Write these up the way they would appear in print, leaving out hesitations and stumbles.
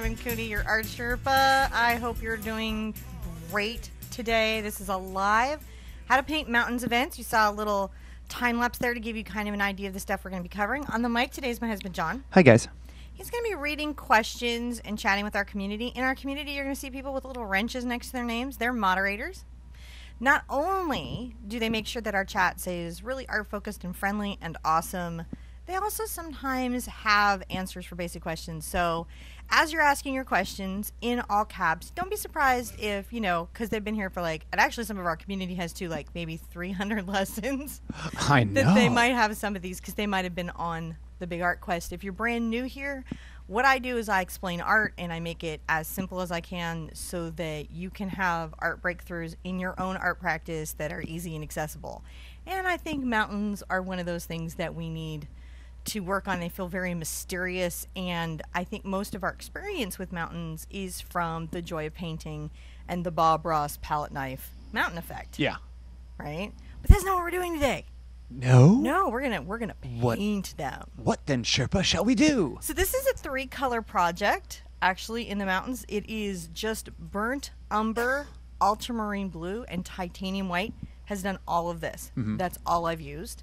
Simon Cooney, your art Sherpa. I hope you're doing great today. This is a live How to Paint Mountains event. You saw a little time lapse there to give you kind of an idea of the stuff we're going to be covering. On the mic today is my husband, John. Hi, guys. He's going to be reading questions and chatting with our community. In our community, you're going to see people with little wrenches next to their names. They're moderators. Not only do they make sure that our chat stays really art-focused and friendly and awesome, they also sometimes have answers for basic questions. So as you're asking your questions in all caps, don't be surprised if, because they've been here for and actually some of our community has too, maybe 300 lessons. I know. That they might have some of these because they might have been on the Big Art Quest. If you're brand new here, what I do is I explain art and I make it as simple as I can so that you can have art breakthroughs in your own art practice that are easy and accessible. And I think mountains are one of those things that we need to work on. They feel very mysterious, and I think most of our experience with mountains is from the joy of painting and the Bob Ross palette knife mountain effect. Yeah. Right? But that's not what we're doing today. No, we're gonna paint them. What then, Sherpa, shall we do? So this is a 3-color project, actually, in the mountains. It is just burnt umber, ultramarine blue, and titanium white has done all of this. Mm-hmm. That's all I've used.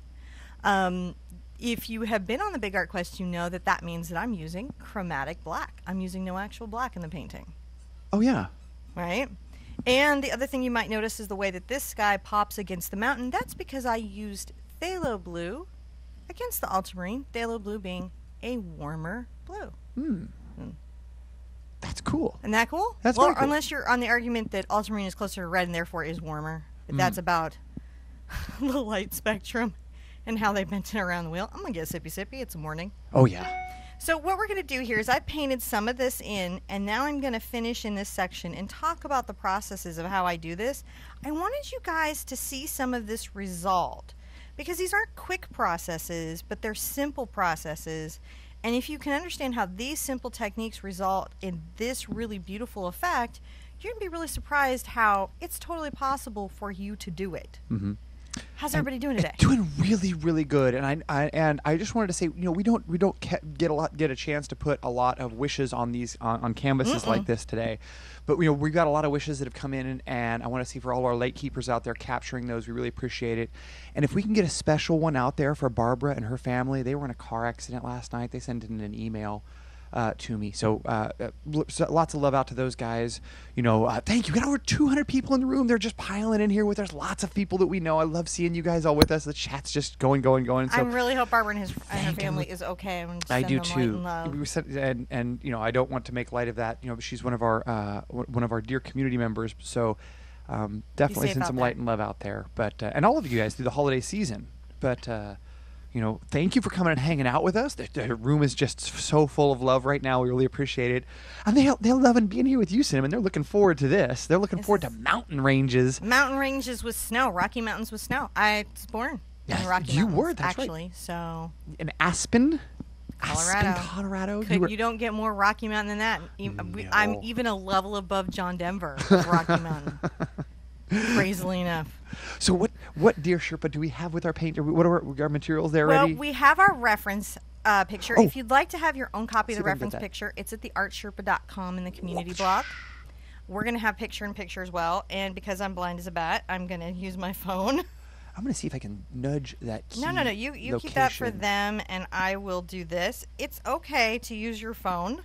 If you have been on the Big Art Quest, you know that means that I'm using chromatic black. I'm using no actual black in the painting. Oh, yeah. Right? And the other thing you might notice is the way that this sky pops against the mountain. That's because I used phthalo blue against the ultramarine, phthalo blue being a warmer blue. That's cool. Isn't that cool? That's well, very cool. Unless you're on the argument that ultramarine is closer to red and therefore is warmer. But that's about the light spectrum and how they bent it around the wheel. I'm going to get a sippy. It's morning. Oh, yeah. So what we're going to do here is I painted some of this in, and now I'm going to finish in this section and talk about the processes of how I do this. I wanted you guys to see some of this result, because these aren't quick processes, but they're simple processes. And if you can understand how these simple techniques result in this really beautiful effect, you're going to be really surprised how it's totally possible for you to do it. Mm-hmm. How's everybody doing today? Doing really, really good. And I just wanted to say, we don't get a chance to put a lot of wishes on these on canvases like this today. But we've got a lot of wishes that have come in, and I want to see for all our late keepers out there capturing those. We really appreciate it. And if we can get a special one out there for Barbara and her family, they were in a car accident last night. They sent in an email to me. So lots of love out to those guys. Thank you. We got over 200 people in the room. They're just piling in here with us. Lots of people that we know. I love seeing you guys all with us. The chat's just going. So I really hope Barbara and her family is okay. I do too. And I don't want to make light of that. She's one of our dear community members. So definitely send some light and love out there. But and all of you guys through the holiday season. But thank you for coming and hanging out with us. The room is just so full of love right now. We really appreciate it. And they're loving being here with you, Cinnamon. They're looking forward to this. They're looking forward to mountain ranges. Mountain ranges with snow. Rocky Mountains with snow. I was born in Rocky Mountains. You were, that's actually, right. So in Aspen, Colorado. You don't get more Rocky Mountain than that. No. I'm even a level above John Denver with Rocky Mountain. Crazily enough. So what dear Sherpa do we have with our paint? What are our materials there ready? Well, we have our reference picture. If you'd like to have your own copy of the reference picture, it's at theartsherpa.com in the community block. We're going to have picture-in-picture as well, and because I'm blind as a bat, I'm going to use my phone. I'm going to see if I can nudge that key. No. You keep that for them, and I will do this. It's okay to use your phone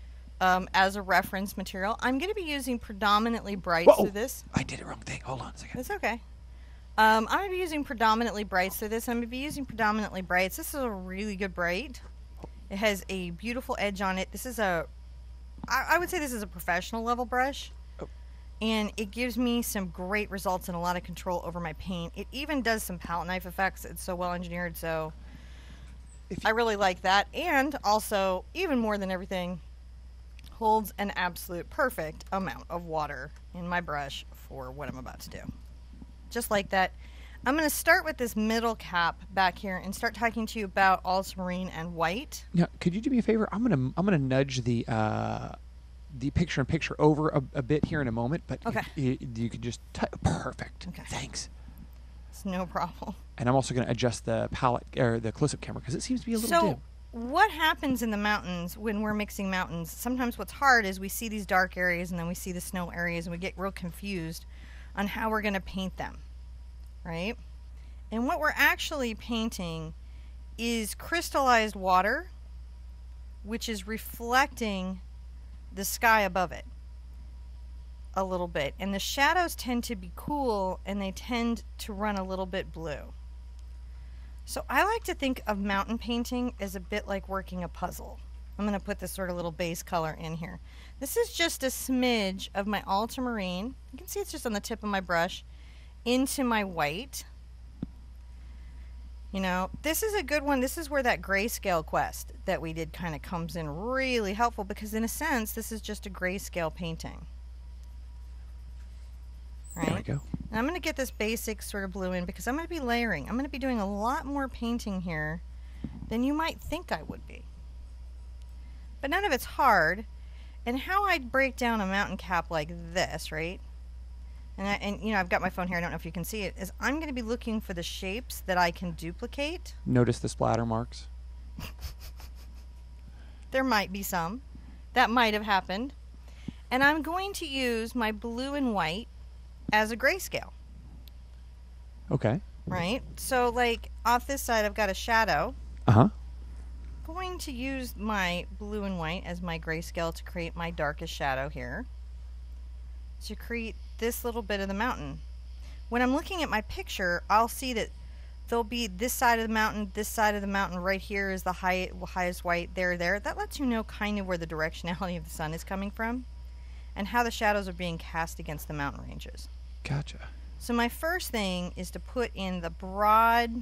as a reference material. I'm going to be using predominantly brights through this. I did a wrong thing. Hold on a second. That's okay. I'm going to be using predominantly brights through this. I'm going to be using predominantly brights. This is a really good bright. It has a beautiful edge on it. This is I would say this is a professional level brush. Oh. And it gives me some great results and a lot of control over my paint. It even does some palette knife effects. It's so well engineered, so I really like that. And also, even more than everything, holds an absolute perfect amount of water in my brush for what I'm about to do. Just like that. I'm going to start with this middle cap back here and start talking to you about ultramarine and white. Now, could you do me a favor? I'm gonna nudge the picture-in-picture over a bit here in a moment, but okay. You could just perfect. Okay. Thanks. It's no problem. And I'm also going to adjust the palette or the close-up camera because it seems to be a little dim. what happens in the mountains when we're mixing mountains, sometimes what's hard is we see these dark areas and then we see the snow areas and we get real confused on how we're going to paint them, right? And what we're actually painting is crystallized water, which is reflecting the sky above it a little bit. And the shadows tend to be cool and they tend to run a little bit blue. So I like to think of mountain painting as a bit like working a puzzle. I'm going to put this sort of little base color in here. This is just a smidge of my ultramarine. You can see it's just on the tip of my brush into my white. You know, this is a good one. This is where that grayscale quest that we did kind of comes in really helpful, because in a sense this is just a grayscale painting. Right? There we go. And I'm going to get this basic sort of blue in because I'm going to be layering. I'm going to be doing a lot more painting here than you might think I would be. But none of it's hard. And how I'd break down a mountain cap like this, right? And you know, I've got my phone here. I don't know if you can see it. Is I'm going to be looking for the shapes that I can duplicate. Notice the splatter marks. There might be some. That might have happened. And I'm going to use my blue and white as a grayscale. Okay. Right? So like off this side I've got a shadow. Uh-huh. Going to use my blue and white as my grayscale to create my darkest shadow here. To create this little bit of the mountain. When I'm looking at my picture, I'll see that there'll be this side of the mountain, this side of the mountain right here is the highest white, there. That lets you know kind of where the directionality of the sun is coming from and how the shadows are being cast against the mountain ranges. Gotcha. So my first thing is to put in the broad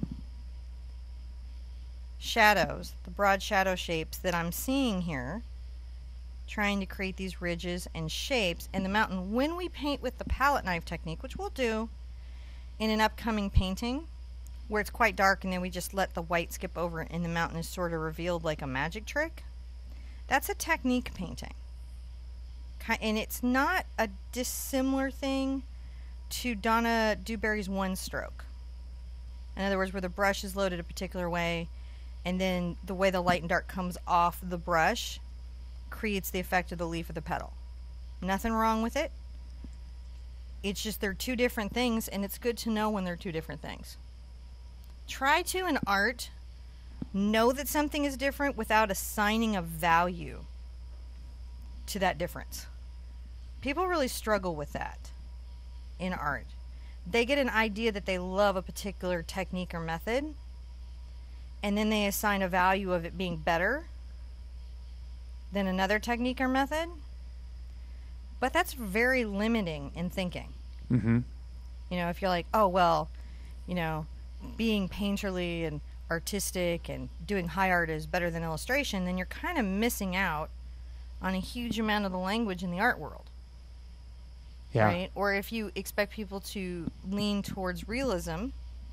shadows, the broad shadow shapes that I'm seeing here, trying to create these ridges and shapes in the mountain. When we paint with the palette knife technique, which we'll do in an upcoming painting, where it's quite dark and then we just let the white skip over and the mountain is sort of revealed like a magic trick, that's a technique painting. And it's not a dissimilar thing to Donna Dewberry's one stroke. In other words, where the brush is loaded a particular way and then the way the light and dark comes off the brush creates the effect of the leaf of the petal. Nothing wrong with it. It's just they're two different things, and it's good to know when they're two different things. Try to, in art, know that something is different without assigning a value to that difference. People really struggle with that in art. They get an idea that they love a particular technique or method, and then they assign a value of it being better than another technique or method. But that's very limiting in thinking. Mm-hmm. You know, if you're like, oh, well, you know, being painterly and artistic and doing high art is better than illustration, then you're kind of missing out on a huge amount of the language in the art world. Yeah. Right? Or if you expect people to lean towards realism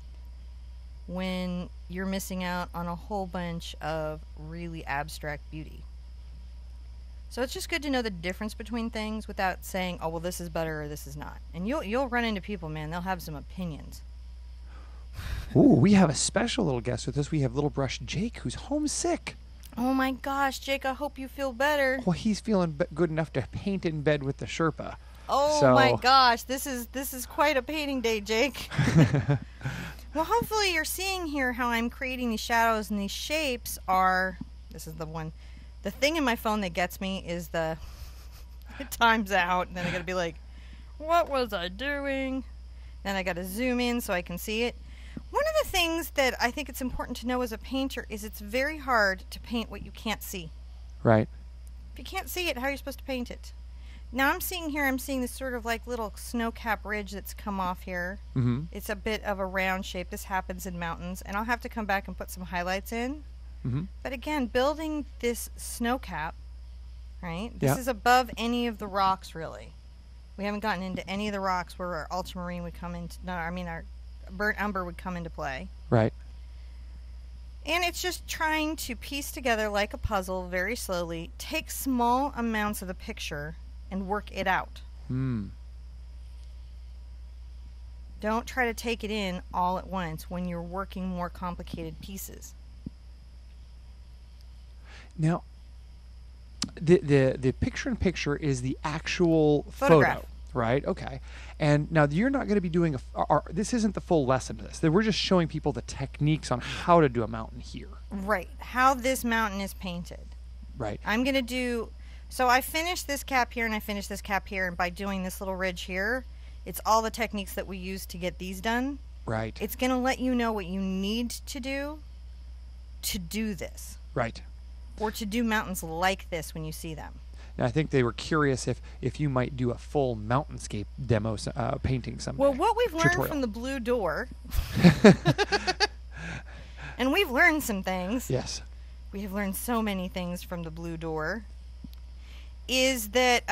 when you're missing out on a whole bunch of really abstract beauty. So it's just good to know the difference between things without saying, oh, well, this is better or this is not. And you'll run into people, man. They'll have some opinions. Ooh, we have a special little guest with us. We have Little Brush Jake, who's homesick. Oh, my gosh, Jake, I hope you feel better. Well, he's feeling good enough to paint in bed with the Sherpa. Oh, so... my gosh. This is quite a painting day, Jake. Well, hopefully you're seeing here how I'm creating these shadows, and these shapes are... This is the one... The thing in my phone that gets me is it times out, and then I gotta be like, what was I doing? Then I gotta zoom in so I can see it. One of the things that I think it's important to know as a painter is it's very hard to paint what you can't see. Right. If you can't see it, how are you supposed to paint it? Now I'm seeing this sort of like little snowcap ridge that's come off here. Mm-hmm. It's a bit of a round shape. This happens in mountains, and I'll have to come back and put some highlights in. Mm-hmm. But again, building this snow cap, right? This Yeah. is above any of the rocks, really. We haven't gotten into any of the rocks where our ultramarine would come into, our burnt umber would come into play. Right. And it's just trying to piece together like a puzzle very slowly, take small amounts of the picture and work it out. Hmm. Don't try to take it in all at once when you're working more complicated pieces. Now, the picture-in-picture is the actual Photograph. photo, right? Okay. And now you're not going to be doing this isn't the full lesson to this. We're just showing people the techniques on how to do a mountain here. Right. How this mountain is painted. Right. I'm going to do... So I finished this cap here and I finished this cap here, and by doing this little ridge here, it's all the techniques that we use to get these done. Right. It's going to let you know what you need to do this. Right. Or to do mountains like this when you see them. Now, I think they were curious if you might do a full mountainscape demo painting someday. Well, what we've learned Tutorial. from the blue door, and we've learned some things. Yes. We have learned so many things from the blue door, is that,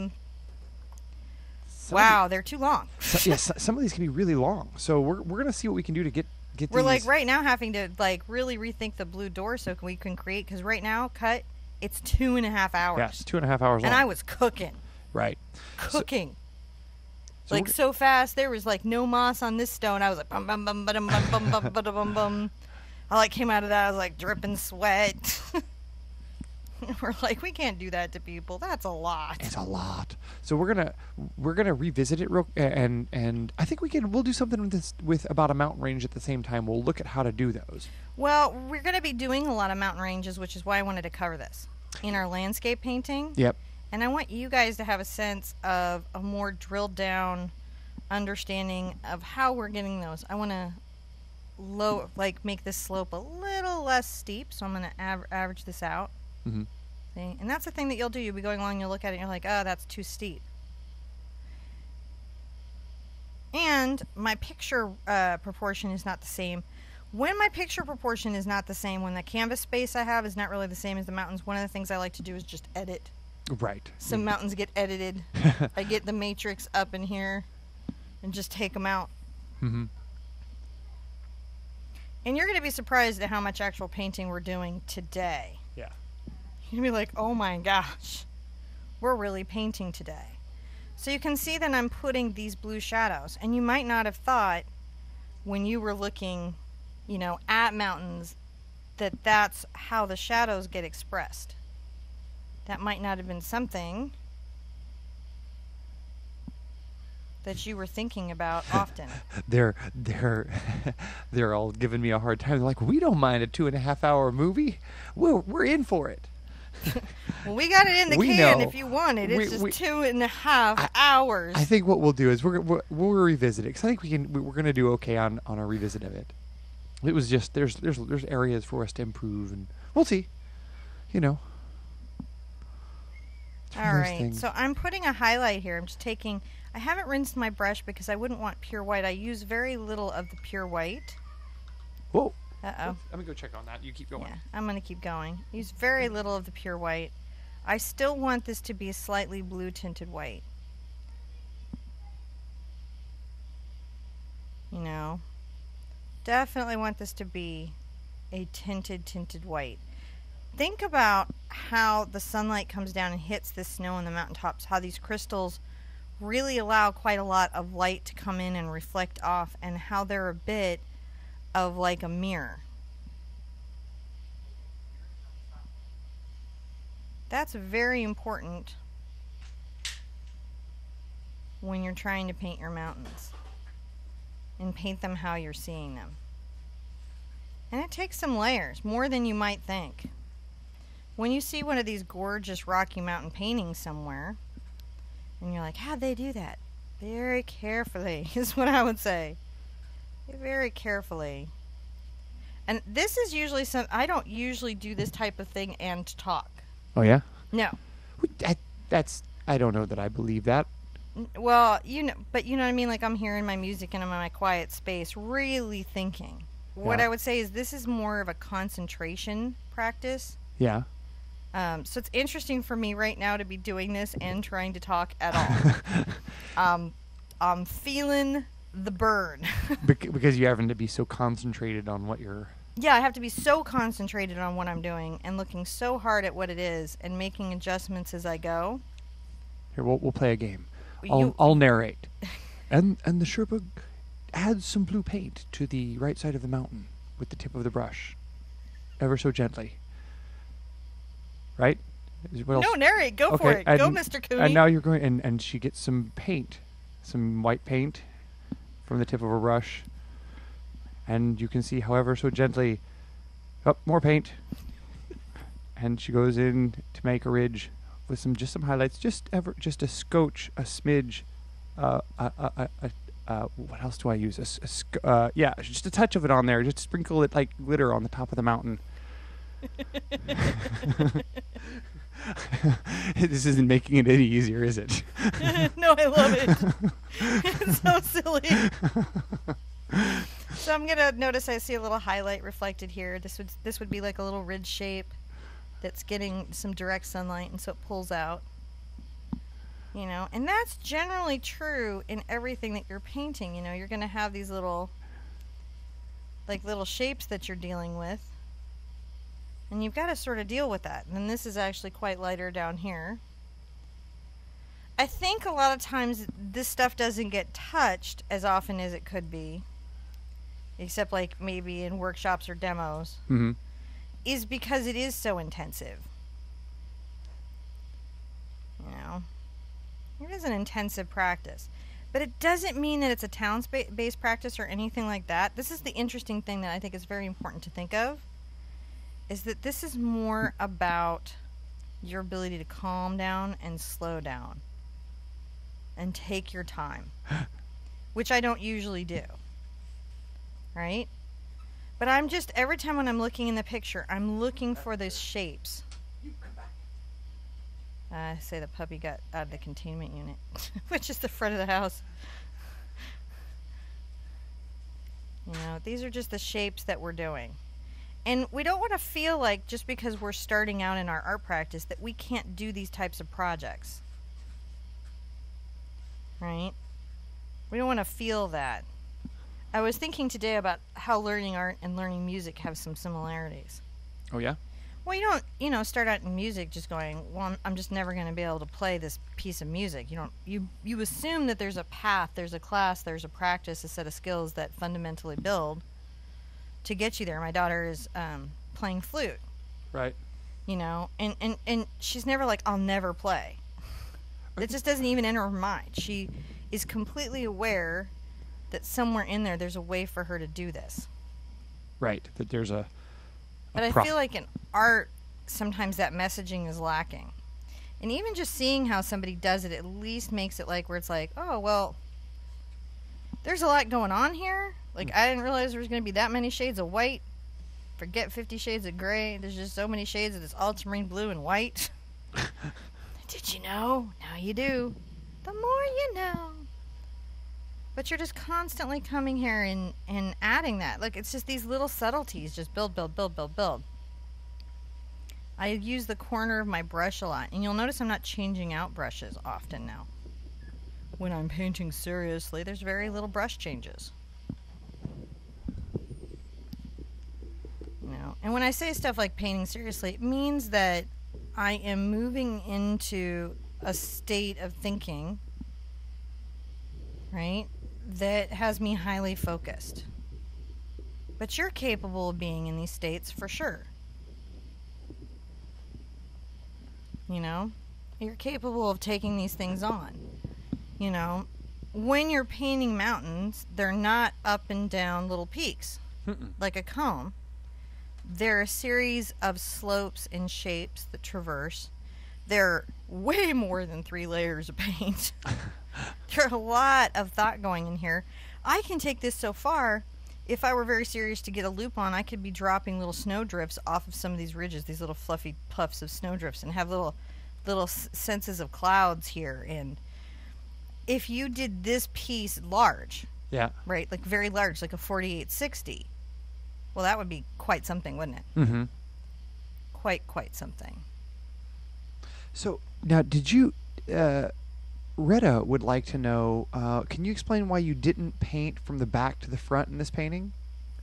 wow, they're too long. Yes, some of these can be really long. So we're going to see what we can do to get We're these. like right now having to like really rethink the blue door so we can create, because right now, cut, it's 2.5 hours. Yes, 2.5 hours long. And I was cooking. Right. Cooking. So like so fast, there was like no moss on this stone. I was like bum bum bum bum bum bum bum bum bum bum. I like came out of that. I was like dripping sweat. We're like, we can't do that to people. That's a lot. It's a lot. So we're gonna revisit it and I think we'll do something with about a mountain range at the same time. We'll look at how to do those. Well, we're going to be doing a lot of mountain ranges, which is why I wanted to cover this in our landscape painting. Yep. And I want you guys to have a sense of a more drilled down understanding of how we're getting those. I want to make this slope a little less steep, so I'm going to average this out. Mm-hmm. See? And that's the thing that you'll do. You'll be going along, you'll look at it, and you're like, oh, that's too steep. And my picture proportion is not the same. When my picture proportion is not the same, when the canvas space I have is not really the same as the mountains, one of the things I like to do is just edit. Right. Some mountains get edited. I get the matrix up in here and just take them out. Mm-hmm. And you're going to be surprised at how much actual painting we're doing today. Yeah. You're going to be like, oh my gosh, we're really painting today. So you can see that I'm putting these blue shadows. And you might not have thought when you were looking, at mountains, that that's how the shadows get expressed. That might not have been something that you were thinking about often. They're all giving me a hard time. They're like, we don't mind a 2.5 hour movie. We're in for it. Well, we got it in the can if you want it. It's just 2.5 hours. I think what we'll do is we'll revisit it, because I think we're going to do okay on a revisit of it. It was just there's areas for us to improve, and we'll see. All right. So I'm putting a highlight here. I'm just taking. I haven't rinsed my brush because I wouldn't want pure white. I use very little of the pure white. Whoa. Uh-oh. Let me go check on that. You keep going. Yeah, I'm going to keep going. Use very little of the pure white. I still want this to be a slightly blue tinted white. Definitely want this to be a tinted white. Think about how the sunlight comes down and hits the snow on the mountaintops, how these crystals really allow quite a lot of light to come in and reflect off, and how they're a bit of like a mirror. That's very important when you're trying to paint your mountains and paint them how you're seeing them. And it takes some layers, more than you might think. When you see one of these gorgeous Rocky Mountain paintings somewhere, and you're like, how'd they do that? Very carefully, is what I would say. Very carefully. And this is usually I don't usually do this type of thing and talk. Oh, yeah? No. I don't know that I believe that. Well, but you know what I mean? Like, I'm hearing my music and I'm in my quiet space, really thinking. What I would say is this is more of a concentration practice. Yeah. So it's interesting for me right now to be doing this and trying to talk at all. I'm feeling the burn. Because you're having to be so concentrated on what you're... Yeah, I have to be so concentrated on what I'm doing and looking so hard at what it is and making adjustments as I go. Here, we'll play a game. I'll narrate. And the Sherpa adds some blue paint to the right side of the mountain with the tip of the brush, ever so gently. right? What else? No, narrate. Go for it. Go, Mr. Cooney. And now you're going, and she gets some paint, some white paint from the tip of her brush. And you can see, however, so gently, more paint. And she goes in to make a ridge with some highlights, just a scotch, a smidge, what else do I use? Yeah, just a touch of it on there. Just sprinkle it like glitter on the top of the mountain. This isn't making it any easier, is it? No, I love it. It's so silly. So I'm gonna notice I see a little highlight reflected here. This would be like a little ridge shape that's getting some direct sunlight, and so it pulls out. You know, and that's generally true in everything that you're painting. You know, you're gonna have these little shapes that you're dealing with. And you've got to sort of deal with that. And this is actually quite lighter down here. I think a lot of times this stuff doesn't get touched as often as it could be, except like maybe in workshops or demos, is because it is so intensive. You know, it is an intensive practice. But it doesn't mean that it's a talent-based practice or anything like that. This is the interesting thing that I think is very important to think of. Is that this is more about your ability to calm down and slow down and take your time, which I don't usually do, right? But I'm just, every time when I'm looking in the picture, I'm looking for those shapes. I say the puppy got out of the containment unit, which is the front of the house. You know, these are just the shapes that we're doing. And we don't want to feel like just because we're starting out in our art practice that we can't do these types of projects. Right? We don't want to feel that. I was thinking today about how learning art and learning music have some similarities. Oh, yeah? Well, you don't, you know, start out in music just going, well, I'm just never going to be able to play this piece of music. You assume that there's a path, there's a class, there's a practice, a set of skills that fundamentally build to get you there. My daughter is playing flute. Right. You know, and she's never like, I'll never play. It just doesn't even enter her mind. She is completely aware that somewhere in there's a way for her to do this. Right. That there's a But I feel like in art, sometimes that messaging is lacking. And even just seeing how somebody does it at least makes it like where it's like, oh, well, there's a lot going on here. Like, I didn't realize there was going to be that many shades of white. Forget 50 Shades of Gray. There's just so many shades of this ultramarine blue and white. Did you know? Now you do. The more you know. But you're just constantly coming here and adding that. Look, it's just these little subtleties. Just build, build, build, build, build. I use the corner of my brush a lot. And you'll notice I'm not changing out brushes often now. When I'm painting seriously, there's very little brush changes. And when I say stuff like painting seriously, it means that I am moving into a state of thinking, right, that has me highly focused. But you're capable of being in these states for sure. You know? You're capable of taking these things on. You know? When you're painting mountains, they're not up and down little peaks like a cone. They're a series of slopes and shapes that traverse. They're way more than 3 layers of paint. There's a lot of thought going in here. I can take this so far. If I were very serious to get a loop on, I could be dropping little snowdrifts off of some of these ridges, these little fluffy puffs of snowdrifts, and have little senses of clouds here. And if you did this piece large, yeah, right, like very large, like a 4860, well, that would be quite something, wouldn't it? Mm-hmm. Quite something. So now, did you? Retta would like to know. Can you explain why you didn't paint from the back to the front in this painting?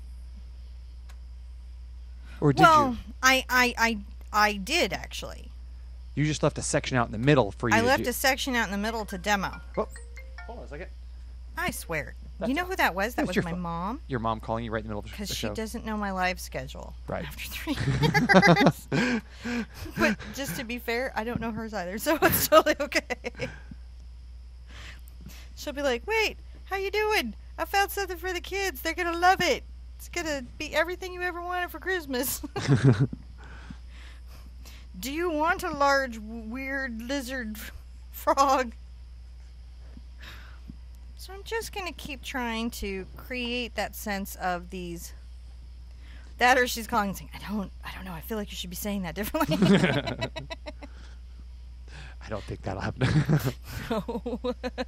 Or did you? Well, I did actually. You just left a section out in the middle for you. I left a section out in the middle to demo. Oh, hold on a second. I swear. You know who that was? That was my mom. Your mom calling you right in the middle of the show. Because she doesn't know my live schedule. Right. After 3 years. But just to be fair, I don't know hers either, so it's totally okay. She'll be like, wait, how you doing? I found something for the kids. They're going to love it. It's going to be everything you ever wanted for Christmas. Do you want a large, weird lizard frog? So I'm just going to keep trying to create that sense of these. That, or she's calling and saying, I don't know. I feel like you should be saying that differently. I don't think that'll happen. No.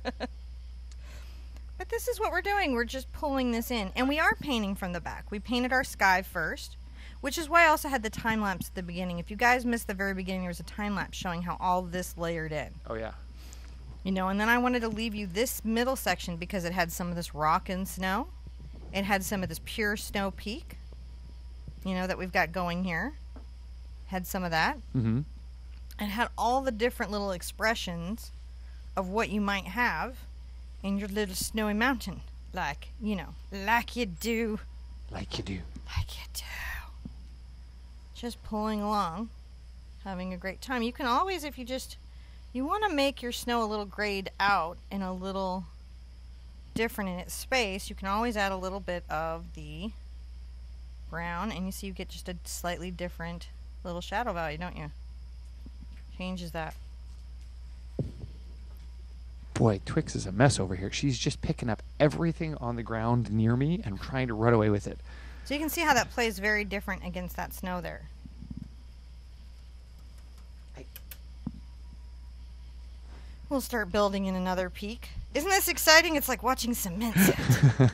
But this is what we're doing. We're just pulling this in. And we are painting from the back. We painted our sky first, which is why I also had the time lapse at the beginning. If you guys missed the very beginning, there was a time lapse showing how all this layered in. Oh, yeah. You know, and then I wanted to leave you this middle section because it had some of this rock and snow. It had some of this pure snow peak, you know, that we've got going here. Had some of that. Mm-hmm. And had all the different little expressions of what you might have in your little snowy mountain. Like, you know, like you do. Like you do. Like you do. Just pulling along, having a great time. You can always, if you want to make your snow a little grayed out and a little different in its space, you can always add a little bit of the brown, and you see you get just a slightly different little shadow value, don't you? Changes that. Boy, Twix is a mess over here. She's just picking up everything on the ground near me and trying to run away with it. So you can see how that plays very different against that snow there. We'll start building in another peak. Isn't this exciting? It's like watching cement set.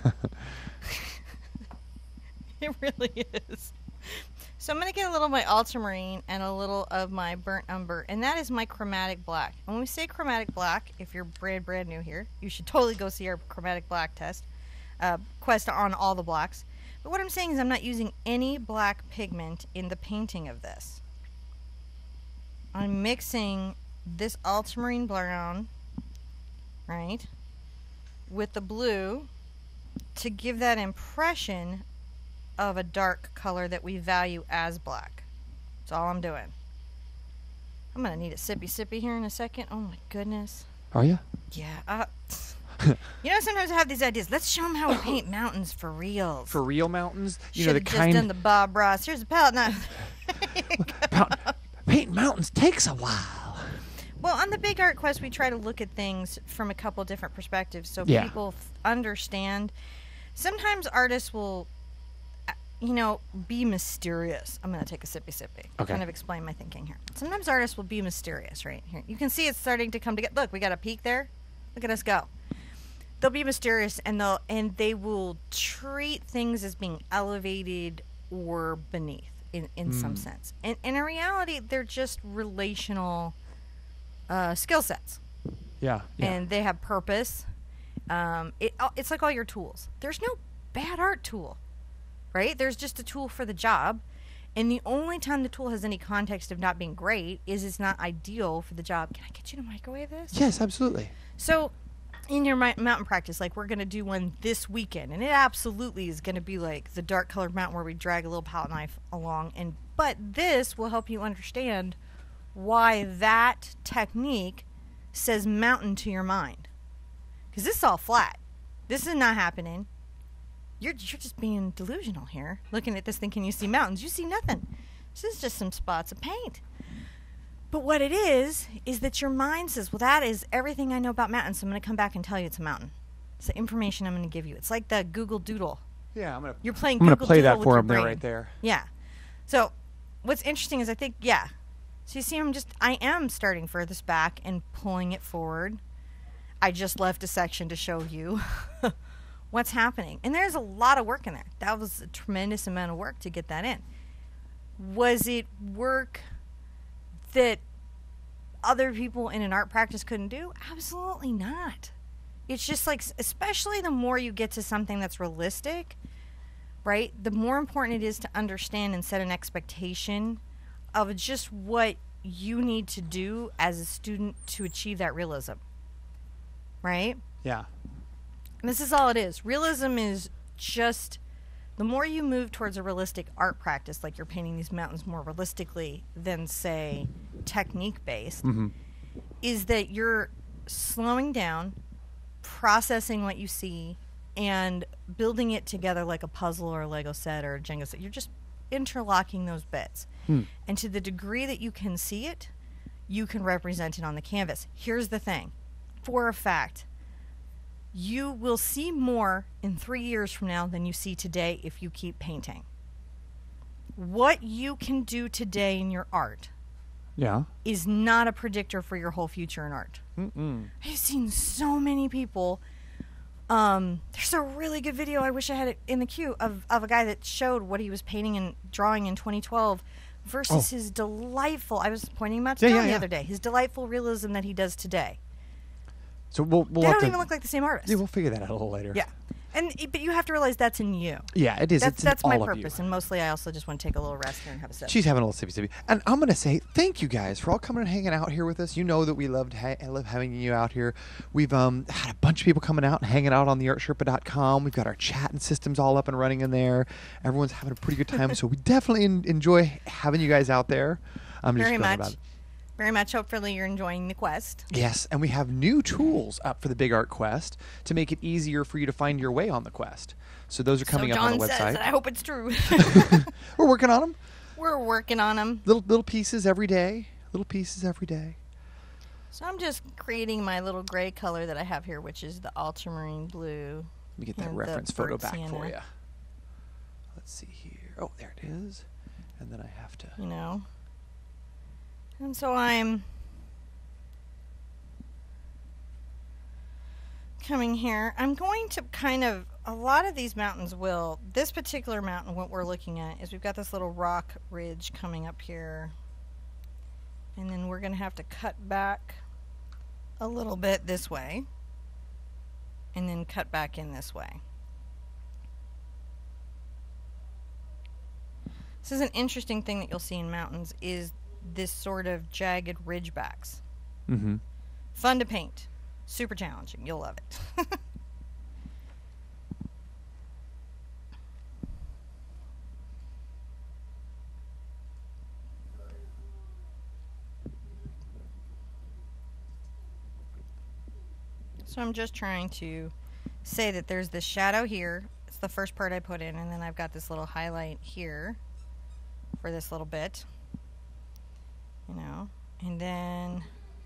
It really is. So I'm going to get a little of my ultramarine and a little of my burnt umber, and that is my chromatic black. And when we say chromatic black, if you're brand new here, you should totally go see our chromatic black quest on all the blacks. But what I'm saying is I'm not using any black pigment in the painting of this. I'm mixing this ultramarine brown, right, with the blue to give that impression of a dark color that we value as black. That's all I'm doing. I'm gonna need a sippy here in a second. Oh my goodness. Are you? Yeah. You know, sometimes I have these ideas. Let's show them how we paint mountains for reals. For real mountains? You Should know, have just done the Bob Ross. Here's a palette knife. Painting mountains takes a while. Well, on the Big Art Quest, we try to look at things from a couple different perspectives so people understand. Sometimes artists will, you know, be mysterious. I'm going to take a sippy. Okay. Kind of explain my thinking here. Sometimes artists will be mysterious, right? Here. You can see it's starting to come together. Look, we got a peak there. Look at us go. They'll be mysterious, and they will treat things as being elevated or beneath in some sense. And in reality, they're just relational skill sets. Yeah. And they have purpose. It's like all your tools. There's no bad art tool, right? There's just a tool for the job. And the only time the tool has any context of not being great is it's not ideal for the job. Can I get you to microwave this? Yes, absolutely. So in your mountain practice, like we're going to do one this weekend, and it absolutely is going to be like the dark colored mountain where we drag a little palette knife along. But this will help you understand why that technique says mountain to your mind. Because this is all flat. This is not happening. You're just being delusional here. Looking at this thinking you see mountains. You see nothing. This is just some spots of paint. But what it is that your mind says, well, that is everything I know about mountains, so I'm going to come back and tell you it's a mountain. It's the information I'm going to give you. It's like the Google Doodle. Yeah, You're playing I'm Google gonna play Doodle that for him with your there, brain. right there. Yeah. So what's interesting is I think, so you see I am starting furthest back and pulling it forward. I just left a section to show you what's happening. And there's a lot of work in there. That was a tremendous amount of work to get that in. Was it work that other people in an art practice couldn't do? Absolutely not. It's just like, especially the more you get to something that's realistic, right? The more important it is to understand and set an expectation of just what you need to do as a student to achieve that realism. Right? Yeah. This is all it is. Realism is just, the more you move towards a realistic art practice, like you're painting these mountains more realistically than, say, technique-based, is that you're slowing down, processing what you see, and building it together like a puzzle or a Lego set or a Jenga set. You're just interlocking those bits. And to the degree that you can see it, you can represent it on the canvas. Here's the thing. For a fact, you will see more in 3 years from now than you see today if you keep painting. What you can do today in your art is not a predictor for your whole future in art. I've seen so many people. There's a really good video, I wish I had it in the queue, of a guy that showed what he was painting and drawing in 2012 versus his delightful, I was pointing him out to John the other day, his delightful realism that he does today. So we'll they don't even look like the same artist. Yeah, we'll figure that out a little later. Yeah. But you have to realize that's in you. Yeah, it is. That's my all purpose, and mostly I also just want to take a little rest here and have a sip. She's having a little sippy. And I'm going to say thank you guys for all coming and hanging out here with us. You know that we love having you out here. We've had a bunch of people coming out and hanging out on theartsherpa.com. We've got our chatting systems all up and running in there. Everyone's having a pretty good time, so we definitely enjoy having you guys out there. I'm just very about much. it. Very much. Hopefully you're enjoying the quest. Yes, and we have new tools up for the Big Art Quest to make it easier for you to find your way on the quest. So those are coming up on the website. Says, and I hope it's true. We're working on them. We're working on them. Little pieces every day. Little pieces every day. So I'm just creating my little gray color that I have here, which is the ultramarine blue. Let me get that reference photo back for you. Let's see here. Oh, there it is. And then I have to... You know. And so I'm coming here. I'm going to kind of, a lot of these mountains will, this particular mountain, what we're looking at is we've got this little rock ridge coming up here. And then we're going to have to cut back a little bit this way. And then cut back in this way. This is an interesting thing that you'll see in mountains is this sort of jagged ridgebacks. Fun to paint. Super challenging. You'll love it. So I'm just trying to say that there's this shadow here. It's the first part I put in, and then I've got this little highlight here for this little bit. You know, and then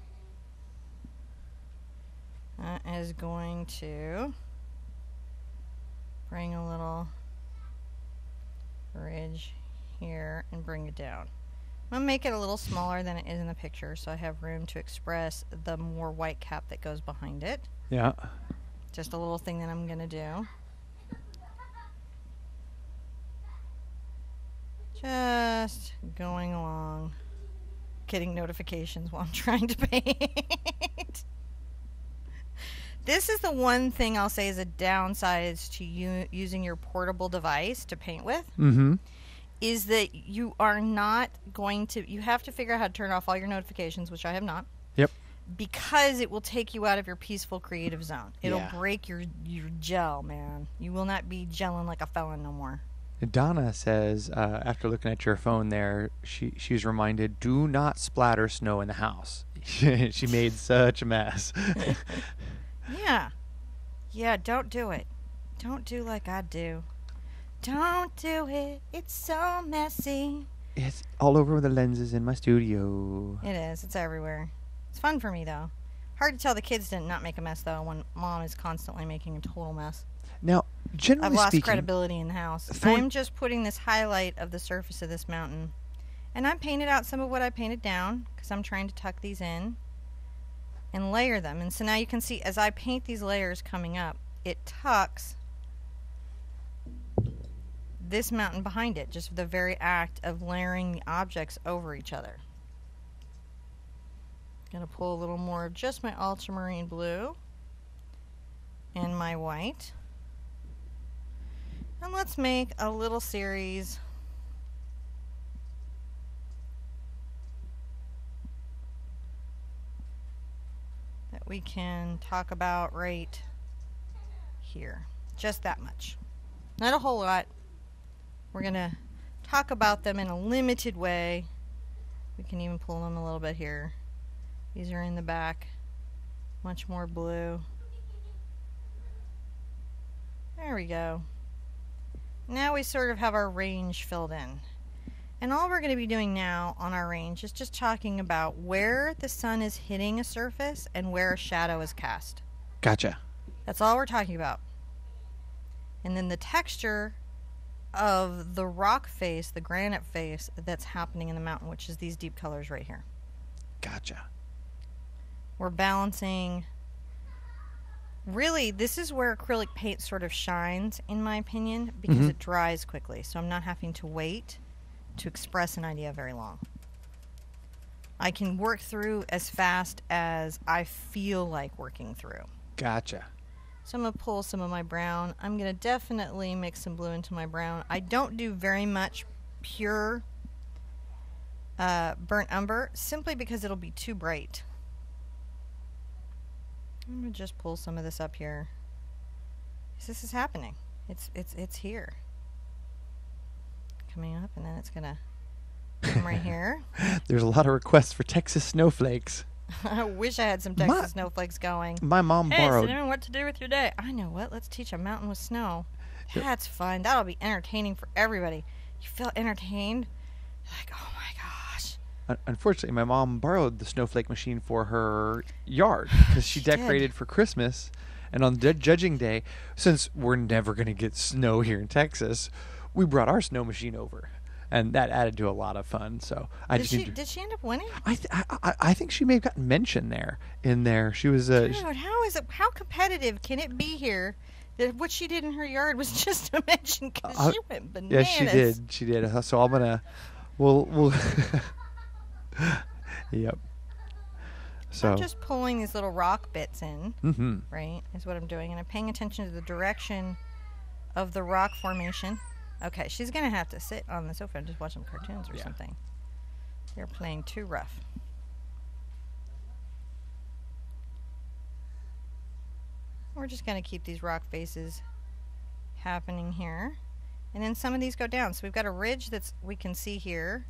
that is going to bring a little ridge here and bring it down. I'm going to make it a little smaller than it is in the picture so I have room to express the more white cap that goes behind it. Yeah. Just a little thing that I'm going to do. Just going along. Getting notifications while I'm trying to paint. This is the one thing I'll say is a downside to you using your portable device to paint with. Is that you are not going to, you have to figure out how to turn off all your notifications, which I have not. Yep. Because it will take you out of your peaceful creative zone. It'll break your gel, man. You will not be gelling like a felon no more. Donna says, after looking at your phone there, she's reminded, do not splatter snow in the house. She made such a mess. Yeah. Yeah, don't do it. Don't do like I do. Don't do it. It's so messy. It's all over the lenses in my studio. It is. It's everywhere. It's fun for me, though. Hard to tell the kids to not make a mess, though, when mom is constantly making a total mess. Now, generally I've lost speaking, credibility in the house. I'm just putting this highlight of the surface of this mountain. And I painted out some of what I painted down because I'm trying to tuck these in and layer them. And so now you can see as I paint these layers coming up, it tucks this mountain behind it, just the very act of layering the objects over each other. Gonna pull a little more of just my ultramarine blue and my white. And let's make a little series that we can talk about right here. Just that much. Not a whole lot. We're going to talk about them in a limited way. We can even pull them a little bit here. These are in the back. Much more blue. There we go. Now we sort of have our range filled in. And all we're going to be doing now on our range is just talking about where the sun is hitting a surface and where a shadow is cast. Gotcha. That's all we're talking about. And then the texture of the rock face, the granite face that's happening in the mountain, which is these deep colors right here. Gotcha. We're balancing. Really, this is where acrylic paint sort of shines, in my opinion, because it dries quickly. So I'm not having to wait to express an idea very long. I can work through as fast as I feel like working through. Gotcha. So I'm going to pull some of my brown. I'm going to definitely mix some blue into my brown. I don't do very much pure burnt umber, simply because it'll be too bright. I'm going to just pull some of this up here. This is happening. It's here. Coming up, and then it's going to come right here. There's a lot of requests for Texas snowflakes. I wish I had some Texas snowflakes going. My mom borrowed. Hey, what to do with your day? I know what. Let's teach a mountain with snow. That's fun. That'll be entertaining for everybody. You feel entertained? You're like, oh my gosh. Unfortunately, my mom borrowed the snowflake machine for her yard because she decorated for Christmas. And on Judging Day, since we're never going to get snow here in Texas, we brought our snow machine over. And that added to a lot of fun. So did she end up winning? I think she may have gotten mention in there. She was. Dude, how competitive can it be here? That what she did in her yard was just a mention because she went bananas. Yeah, she did. So I'm gonna. We'll. Yep. So I'm just pulling these little rock bits in. Right, is what I'm doing, and I'm paying attention to the direction of the rock formation. Okay, she's going to have to sit on the sofa and just watch some cartoons or something. They're playing too rough. We're just going to keep these rock faces happening here. And then some of these go down. So we've got a ridge we can see here.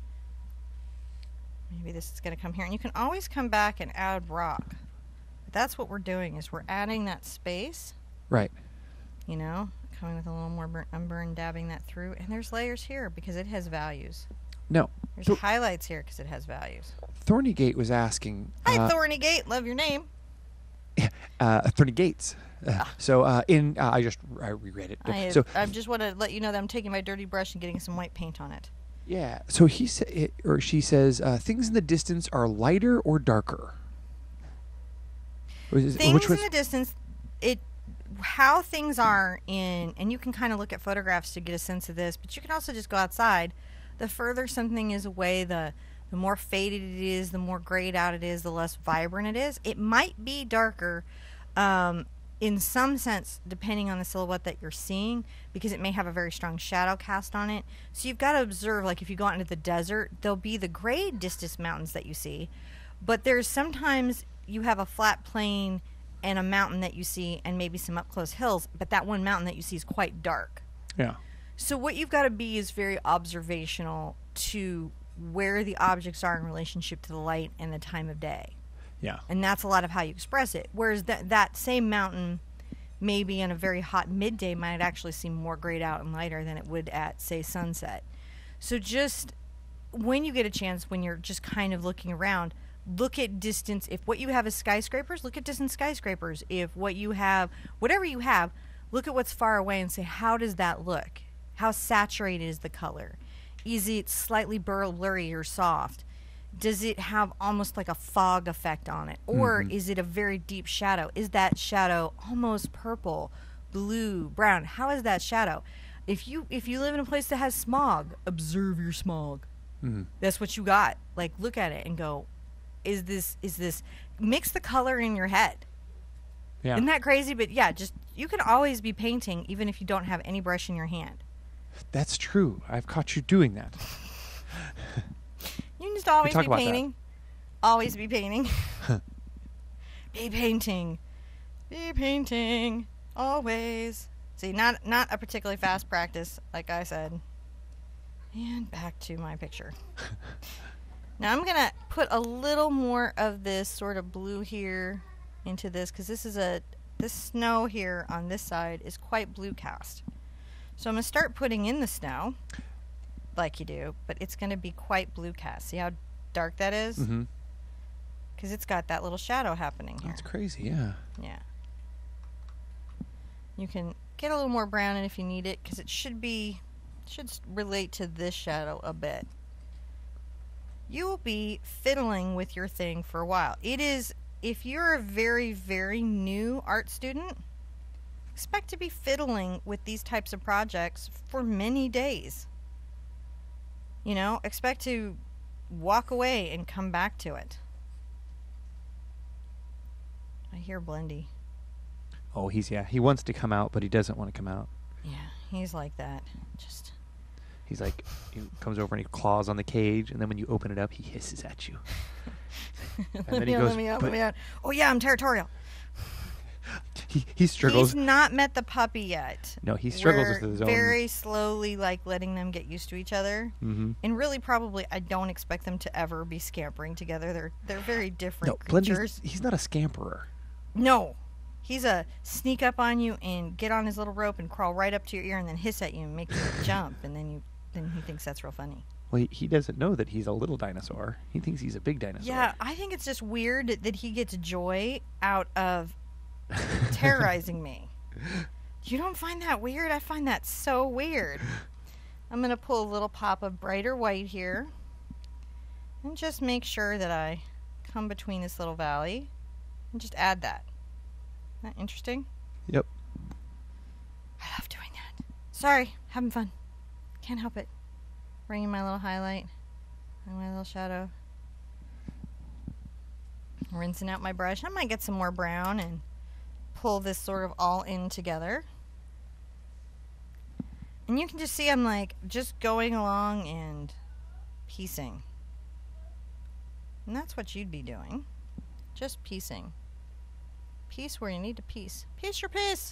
Maybe this is going to come here. And you can always come back and add rock. But that's what we're doing, is we're adding that space. Right. You know? Coming with a little more burnt umber and dabbing that through. And there's layers here because it has values. No. There's highlights here because it has values. Thornygate was asking. Hi, Thornygate. Love your name. Thorny Gates. So I reread it. I just want to let you know that I'm taking my dirty brush and getting some white paint on it. Yeah. So she says things in the distance are lighter or darker. Things in the distance, how things are and you can kind of look at photographs to get a sense of this, but you can also just go outside. The further something is away, the more faded it is, the more grayed out it is, the less vibrant it is. It might be darker in some sense, depending on the silhouette that you're seeing, because it may have a very strong shadow cast on it. So you've got to observe, like if you go out into the desert, there'll be the gray distance mountains that you see, but there's sometimes you have a flat plain and a mountain that you see and maybe some up close hills, but that one mountain that you see is quite dark. Yeah. So what you've got to be is very observational to where the objects are in relationship to the light and the time of day. Yeah. And that's a lot of how you express it. Whereas that same mountain, maybe in a very hot midday, might actually seem more grayed out and lighter than it would at, say, sunset. So just when you get a chance, when you're just kind of looking around, look at distance. If what you have is skyscrapers, look at distant skyscrapers. If what you have, whatever you have, look at what's far away and say, how does that look? How saturated is the color? Is it slightly blurry or soft? Does it have almost like a fog effect on it? Or is it a very deep shadow? Is that shadow almost purple, blue, brown? How is that shadow? If you live in a place that has smog, observe your smog. That's what you got. Like, look at it and go, is this mix the color in your head. Yeah. Isn't that crazy? But yeah, just you can always be painting even if you don't have any brush in your hand. That's true. I've caught you doing that. You can just always be painting. Always be painting. Be painting. Be painting. Always. See, not a particularly fast practice, like I said. And back to my picture. Now I'm going to put a little more of this sort of blue here into this, because this snow here on this side is quite blue cast. So I'm going to start putting in the snow, like you do, but it's going to be quite blue cast. See how dark that is? Mm-hmm. Because it's got that little shadow happening here. That's crazy, yeah. Yeah. You can get a little more brown in if you need it, because it should relate to this shadow a bit. You will be fiddling with your thing for a while. It is, if you're a very, very new art student, expect to be fiddling with these types of projects for many days. You know, expect to walk away and come back to it. I hear Blendy. Oh, he wants to come out, but he doesn't want to come out. Yeah, he's like that. He's like, he comes over and he claws on the cage, and then when you open it up, he hisses at you. And then he goes, let me out. Oh yeah, I'm territorial. He struggles. He's not met the puppy yet. No, he struggles with his own. Very slowly, like letting them get used to each other. Mm-hmm. And really, probably, I don't expect them to ever be scampering together. They're very different No, creatures. He's not a scamperer. No, he's a sneak up on you and get on his little rope and crawl right up to your ear and then hiss at you and make you jump, and then he thinks that's real funny. Well, he doesn't know that he's a little dinosaur. He thinks he's a big dinosaur. Yeah, I think it's just weird that he gets joy out of terrorizing me. You don't find that weird? I find that so weird. I'm going to pull a little pop of brighter white here and just make sure that I come between this little valley and just add that. Isn't that interesting? Yep. I love doing that. Sorry, having fun. Can't help it. Bringing my little highlight and my little shadow. Rinsing out my brush. I might get some more brown and pull this sort of all in together. And you can just see I'm like just going along and piecing. And that's what you'd be doing. Just piecing. Piece where you need to piece. Piece your piece.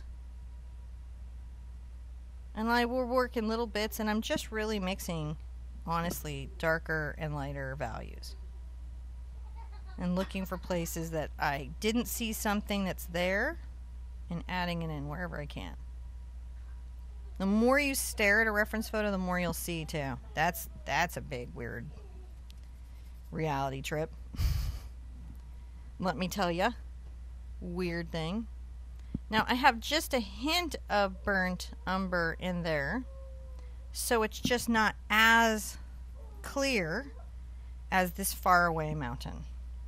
And I will work in little bits, and I'm just really mixing, honestly, darker and lighter values. And looking for places that I didn't see something that's there, and adding it in wherever I can. The more you stare at a reference photo, the more you'll see, too. That's a big, weird reality trip. Let me tell you. Weird thing. Now, I have just a hint of burnt umber in there, so it's just not as clear as this faraway mountain.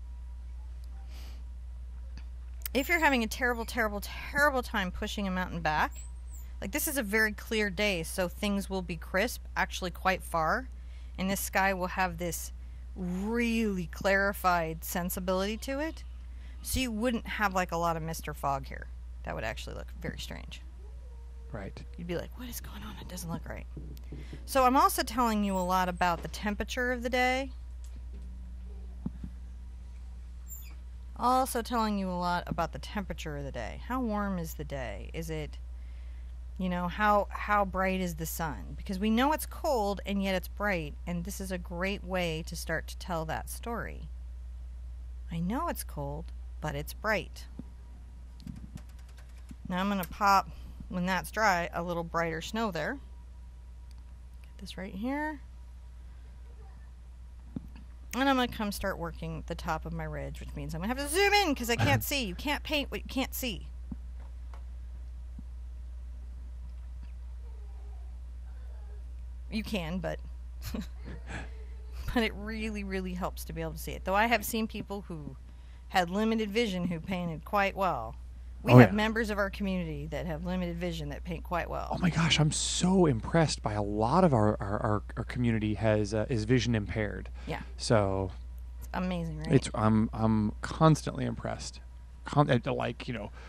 If you're having a terrible, terrible, terrible time pushing a mountain back, like this is a very clear day, so things will be crisp, actually quite far, and this sky will have this really clarified sensibility to it, so you wouldn't have like a lot of mist or fog here. That would actually look very strange. Right. You'd be like, what is going on? It doesn't look right. So I'm also telling you a lot about the temperature of the day. Also telling you a lot about the temperature of the day. How warm is the day? Is it, you know, how bright is the sun? Because we know it's cold and yet it's bright, and this is a great way to start to tell that story. I know it's cold, but it's bright. Now I'm going to pop, when that's dry, a little brighter snow there. Get this right here. And I'm going to come start working the top of my ridge, which means I'm going to have to zoom in because I can't see. You can't paint what you can't see. You can, but but it really, really helps to be able to see it. Though I have seen people who had limited vision who painted quite well. We have members of our community that have limited vision that paint quite well. Oh my gosh, I'm so impressed by a lot of our community is vision impaired. Yeah. So it's amazing, right? I'm constantly impressed. Like, you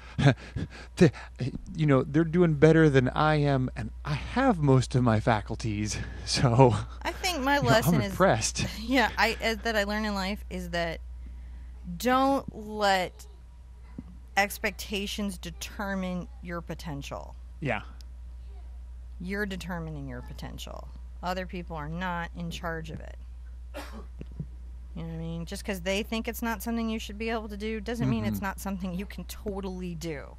know, they're doing better than I am, and I have most of my faculties. So I think my lesson I'm impressed. Yeah, that I learned in life is that don't let expectations determine your potential. Yeah. You're determining your potential. Other people are not in charge of it. You know what I mean? Just because they think it's not something you should be able to do doesn't mean it's not something you can totally do.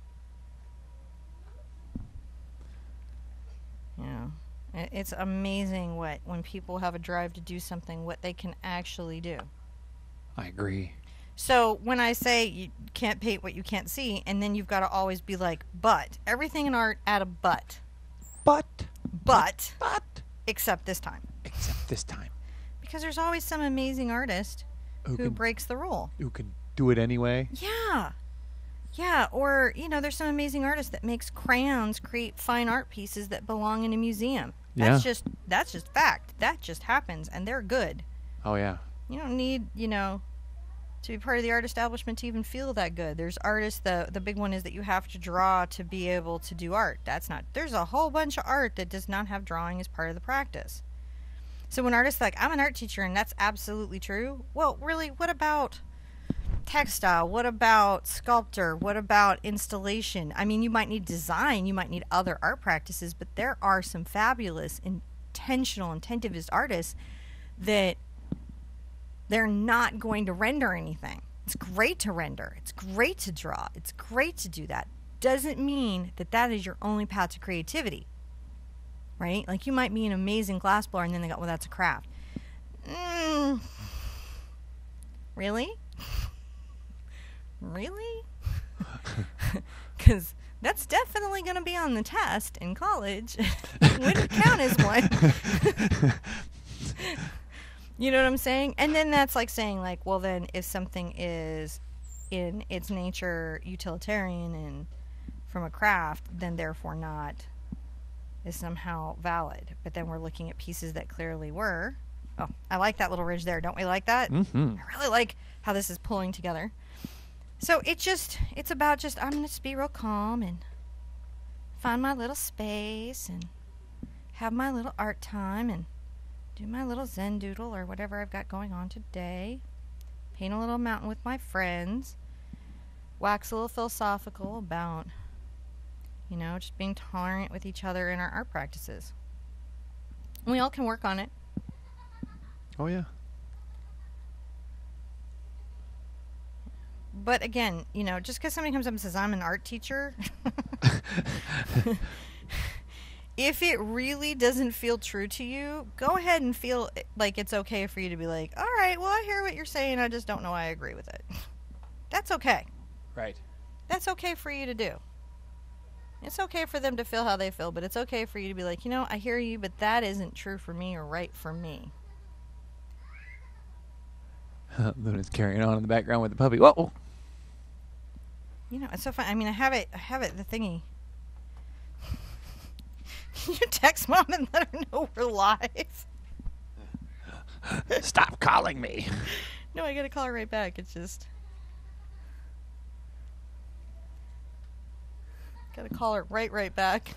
You know, it's amazing when people have a drive to do something, what they can actually do. I agree. So when I say you can't paint what you can't see, and then you've got to always be like, but. Everything in art add a but. But. Except this time. Because there's always some amazing artist who breaks the rule. Who can do it anyway. Yeah. Yeah, or, there's some amazing artist that makes crayons create fine art pieces that belong in a museum. That's just fact. That just happens, and they're good. Oh, yeah. You don't need, to be part of the art establishment to even feel that good. There's artists, the big one is that you have to draw to be able to do art. There's a whole bunch of art that does not have drawing as part of the practice. So when artists are like, I'm an art teacher and that's absolutely true, well, really, what about textile? What about sculptor? What about installation? I mean, you might need design, you might need other art practices, but there are some fabulous, intentivist artists that they're not going to render anything. It's great to render. It's great to draw. It's great to do that. Doesn't mean that is your only path to creativity. Right? Like, you might be an amazing glassblower, and then they go, well, that's a craft. Really? Really? Because that's definitely going to be on the test in college. It wouldn't count as one. You know what I'm saying? And then that's like saying, like, well, then if something is in its nature utilitarian and from a craft, then therefore not is somehow valid. But then we're looking at pieces that clearly were. Oh, I like that little ridge there. Don't we like that? Mm-hmm. I really like how this is pulling together. So it's about just, I'm going to just be real calm and find my little space and have my little art time and do my little Zen doodle or whatever I've got going on today. Paint a little mountain with my friends. Wax a little philosophical about, just being tolerant with each other in our art practices. We all can work on it. Oh, yeah. But again, just because somebody comes up and says, I'm an art teacher, if it really doesn't feel true to you, go ahead and feel like it's okay for you to be like, all right, well, I hear what you're saying. I just don't know why I agree with it. That's okay. Right. That's okay for you to do. It's okay for them to feel how they feel, but it's okay for you to be like, I hear you, but that isn't true for me or right for me. Luna's carrying on in the background with the puppy. Whoa. It's so fun. I mean, I have it, the thingy. Can you text Mom and let her know we're live? Stop calling me. No, I gotta call her right back. It's just... Gotta call her right back.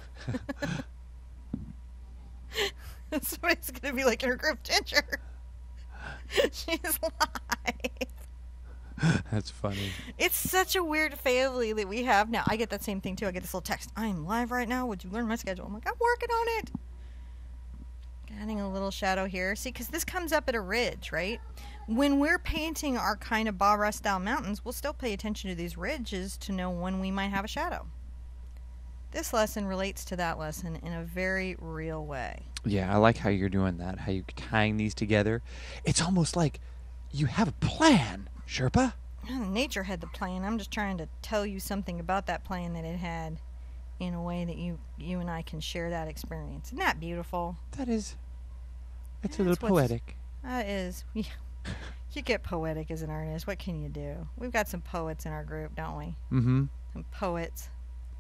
Somebody's gonna be like in her group, Ginger. She's live. That's funny. It's such a weird family that we have now. I get that same thing too. I get this little text. I'm live right now. Would you learn my schedule? I'm like, I'm working on it. Adding a little shadow here. See, because this comes up at a ridge, right? When we're painting our kind of Vara style mountains, we'll still pay attention to these ridges to know when we might have a shadow. This lesson relates to that lesson in a very real way. Yeah, I like how you're doing that, how you're tying these together. It's almost like you have a plan, Sherpa. Nature had the plan. I'm just trying to tell you something about that plan that it had in a way that you and I can share that experience. Isn't that beautiful? That is. It's a little poetic. That is. Yeah. You get poetic as an artist. What can you do? We've got some poets in our group, don't we? Mm-hmm. Some poets.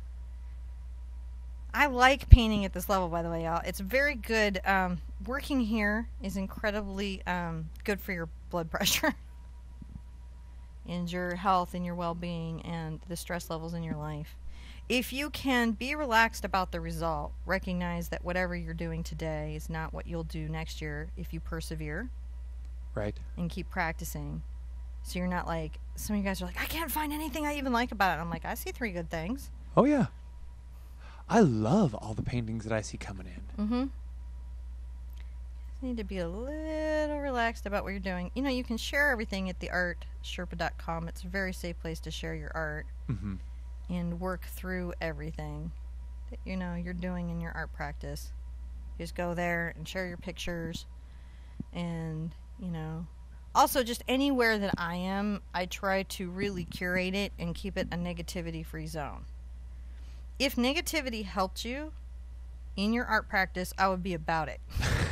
I like painting at this level, by the way, y'all. It's very good. Working here is incredibly good for your blood pressure and your health and your well-being and the stress levels in your life. If you can be relaxed about the result, recognize that whatever you're doing today is not what you'll do next year if you persevere. Right. And keep practicing. So you're not like, some of you guys are like, I can't find anything I even like about it. I'm like, I see 3 good things. Oh, yeah. I love all the paintings that I see coming in. Mm-hmm. You need to be a little relaxed about what you're doing. You know, you can share everything at theartsherpa.com. It's a very safe place to share your art and work through everything that, you know, you're doing in your art practice. You just go there and share your pictures. And, you know, also just anywhere that I am, I try to really curate it and keep it a negativity-free zone. If negativity helped you in your art practice, I would be about it.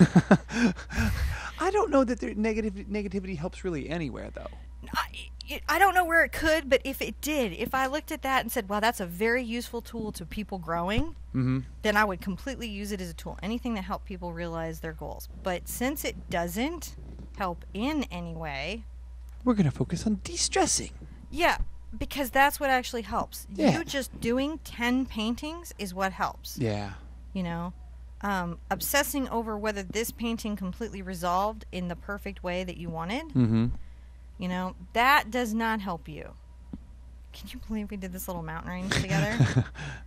I don't know that negativity helps really anywhere, though. I don't know where it could, but if it did, if I looked at that and said, well, that's a very useful tool to people growing, then I would completely use it as a tool. Anything that helped people realize their goals. But since it doesn't help in any way, we're going to focus on de-stressing. Yeah, because that's what actually helps. Yeah. You just doing 10 paintings is what helps. Yeah. You know, obsessing over whether this painting completely resolved in the perfect way that you wanted, you know, that does not help you. Can you believe we did this little mountain range together?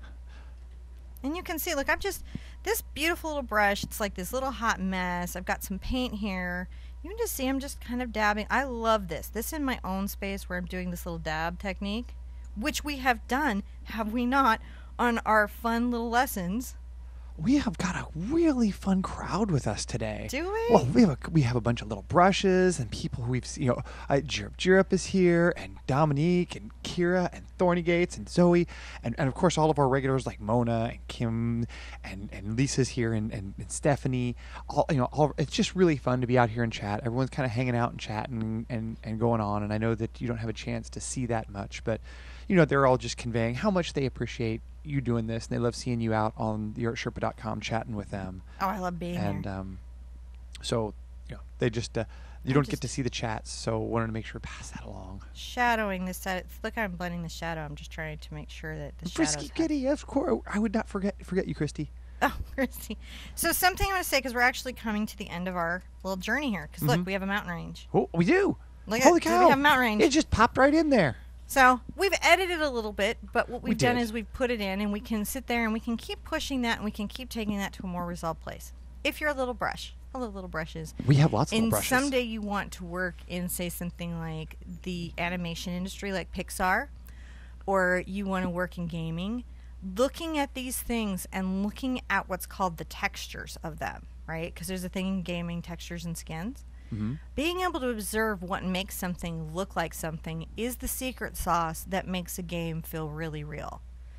And you can see, look, this beautiful little brush, it's like this little hot mess. I've got some paint here. You can just see I'm just kind of dabbing. I love this. This in my own space where I'm doing this little dab technique, which we have done, have we not, on our fun little lessons. We have got a really fun crowd with us today. Do we? Well, we have a bunch of little brushes and people who we've seen. You know, Jirp is here, and Dominique, and Kira, and Thorny Gates, and Zoe, and of course all of our regulars like Mona and Kim, and Lisa's here, and Stephanie. It's just really fun to be out here and chat. Everyone's kind of hanging out and chatting and going on. And I know that you don't have a chance to see that much, but you know they're all just conveying how much they appreciate you doing this, and they love seeing you out on theartsherpa.com chatting with them. Oh, I love being and, here. So, you know, they just you don't get to see the chats, so wanted to make sure to pass that along. Shadowing this side. Look, I'm blending the shadow. I'm just trying to make sure that the Frisky Kitty, of course. I would not forget you, Christy. Oh, Christy. So something I want to say, because we're actually coming to the end of our little journey here. Because look, we have a mountain range. Oh, we do. Holy cow! We have a mountain range. It just popped right in there. So we've edited a little bit, but what we've done is we've put it in, and we can sit there and we can keep pushing that, and we can keep taking that to a more resolved place. If you're a little brush, hello little brushes. We have lots of little brushes. And someday you want to work in, say, something like the animation industry, like Pixar, or you want to work in gaming, looking at these things and looking at what's called the textures of them, right? Because there's a thing in gaming, textures and skins. Being able to observe what makes something look like something is the secret sauce that makes a game feel really real.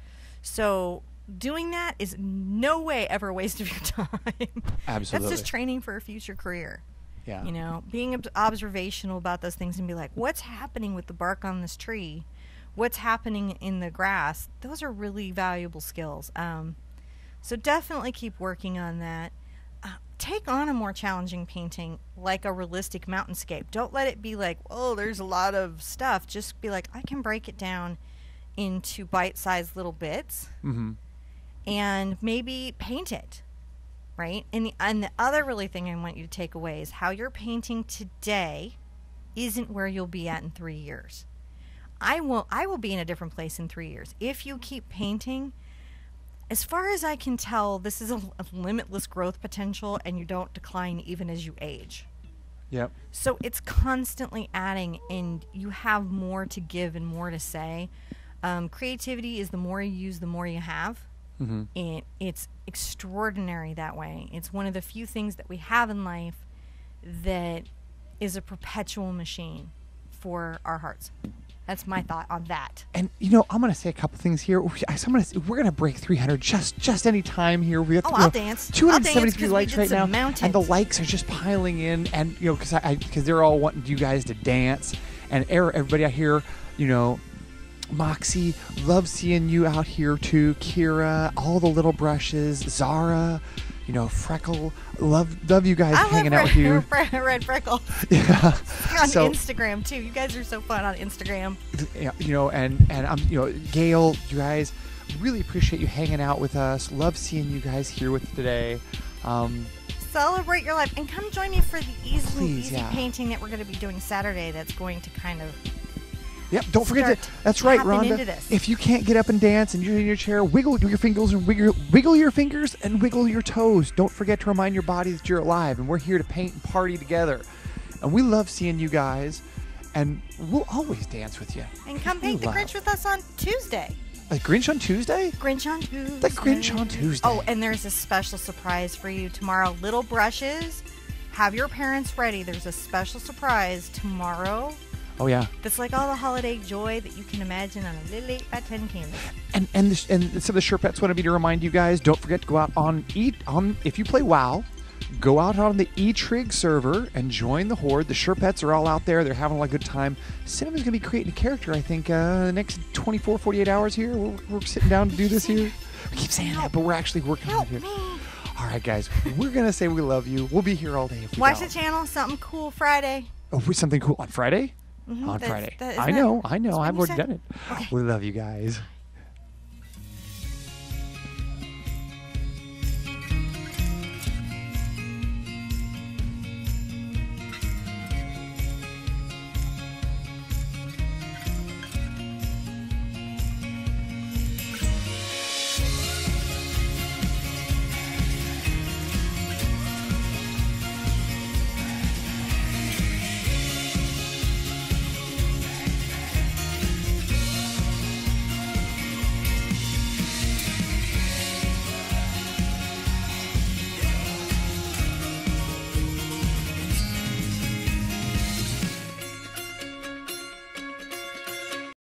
So doing that is no way ever a waste of your time. Absolutely. That's just training for a future career. Yeah. You know, being observational about those things and be like, what's happening with the bark on this tree? What's happening in the grass? Those are really valuable skills. So definitely keep working on that. Take on a more challenging painting, like a realistic mountainscape. Don't let it be like, oh, there's a lot of stuff. Just be like, I can break it down into bite-sized little bits and maybe paint it, right? And the other really thing I want you to take away is how you're painting today isn't where you'll be at in 3 years. I will be in a different place in 3 years. If you keep painting, as far as I can tell, this is a limitless growth potential, and you don't decline even as you age. Yep. So it's constantly adding, and you have more to give and more to say. Creativity is the more you use, the more you have. And it's extraordinary that way. It's one of the few things that we have in life that is a perpetual machine for our hearts. That's my thought on that. And you know, I'm going to say a couple things here. We're going to break 300 just any time here. We have I'll dance. 273 likes right now, mountains. and the likes are just piling in. And you know, because they're all wanting you guys to dance, and everybody out here, you know. Moxie, love seeing you out here too. Kira, all the little brushes. Zara, you know, Freckle, love you guys hanging out with you. Red Freckle. Yeah. On Instagram too. You guys are so fun on Instagram. You know, and I'm, you know, Gail, you guys, really appreciate you hanging out with us. Love seeing you guys here with today. Celebrate your life. And come join me for the easy yeah. painting that we're going to be doing Saturday that's going to kind of... Yep, don't forget to. That's right, Rhonda. If you can't get up and dance and you're in your chair, wiggle your fingers and wiggle your fingers and wiggle your toes. Don't forget to remind your body that you're alive, and we're here to paint and party together. And we love seeing you guys, and we'll always dance with you. And come paint the Grinch with us on Tuesday. The Grinch on Tuesday? Grinch on Tuesday. The Grinch on Tuesday. Oh, and there's a special surprise for you tomorrow. Little brushes. Have your parents ready. There's a special surprise tomorrow. Oh, yeah. That's like all the holiday joy that you can imagine on a little 8x10 canvas. And so the Sherpettes wanted me to remind you guys, don't forget to go out if you play WoW, go out on the eTrig server and join the Horde. The Sherpettes are all out there. They're having a good time. Cinema's going to be creating a character, I think, the next 24, 48 hours here. We're sitting down to do this here. We keep saying that, but we're actually working on it here. Help me. All right, guys. We're going to say we love you. We'll be here all day if we Watch don't. the channel. Something cool Friday. Oh, something cool on Friday? Mm-hmm. On Friday. That, I know. that's I've what you already said. done it. Okay. We love you guys.